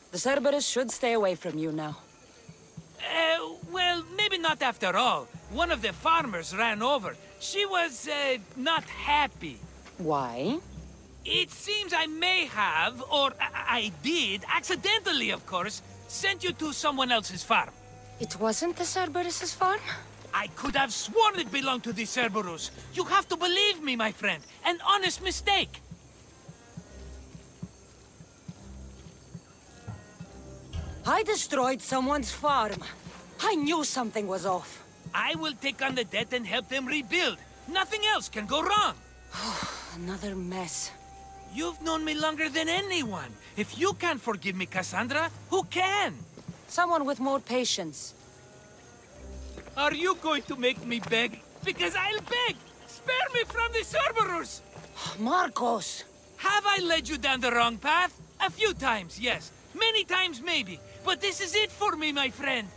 The Cerberus should stay away from you now. Well, maybe not after all. One of the farmers ran over. She was, not happy. Why? It seems I may have, or I did, accidentally of course, sent you to someone else's farm. It wasn't the Cerberus's farm? I could have sworn it belonged to the Cerberus. You have to believe me, my friend. An honest mistake. I destroyed someone's farm. I knew something was off. I will take on the debt and help them rebuild. Nothing else can go wrong. Another mess. You've known me longer than anyone. If you can't forgive me, Cassandra, who can? Someone with more patience. Are you going to make me beg? Because I'll beg! Spare me from the Cerberus! Markos! Have I led you down the wrong path? A few times, yes. Many times, maybe. But this is it for me, my friend.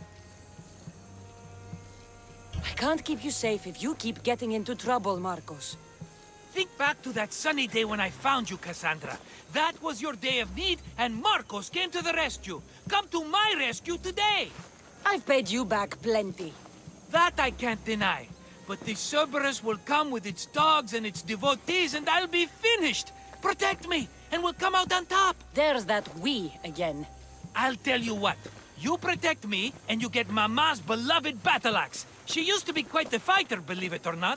I can't keep you safe if you keep getting into trouble, Markos. Think back to that sunny day when I found you, Cassandra. That was your day of need, and Markos came to the rescue. Come to my rescue today! I've paid you back plenty. That I can't deny. But the Cerberus will come with its dogs and its devotees, and I'll be finished! Protect me, and we'll come out on top! There's that we again. I'll tell you what. You protect me, and you get Mama's beloved battle axe. She used to be quite the fighter, believe it or not.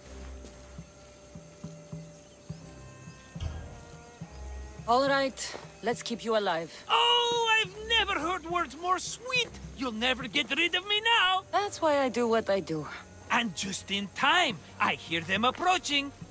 All right, let's keep you alive. Oh, I've never heard words more sweet! You'll never get rid of me now! That's why I do what I do. And just in time, I hear them approaching.